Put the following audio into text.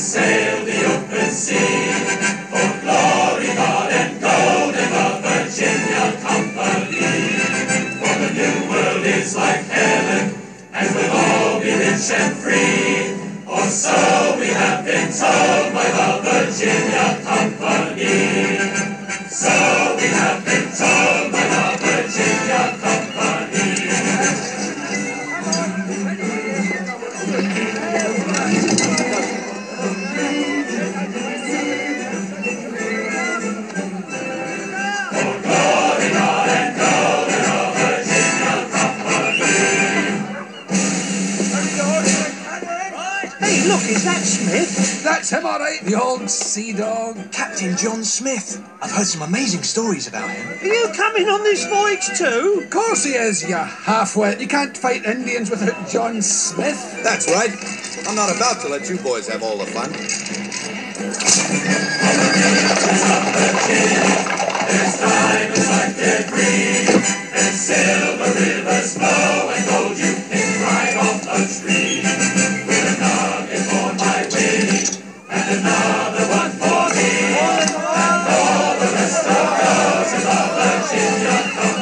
sail the open sea. For glory, God, and gold and the Virginia Company. For the new world is like heaven, and we'll all be rich and free. Or so we have been told by the Virginia Company. So we have been told by the Virginia Company. For glory, God, and gold in the Virginia Company. Hey, look, is that Smith? That's him, all right, the old sea dog. Captain John Smith. I've heard some amazing stories about him. Are you coming on this voyage too? Of course he is, you half-wit. You can't fight Indians without John Smith. That's right. I'm not about to let you boys have all the fun. There's diamonds like they're green, and silver rivers flow, and gold you pick right off a tree. With a nugget for my Winnie, and another one for me, and all the rest of those in the Virginia Company.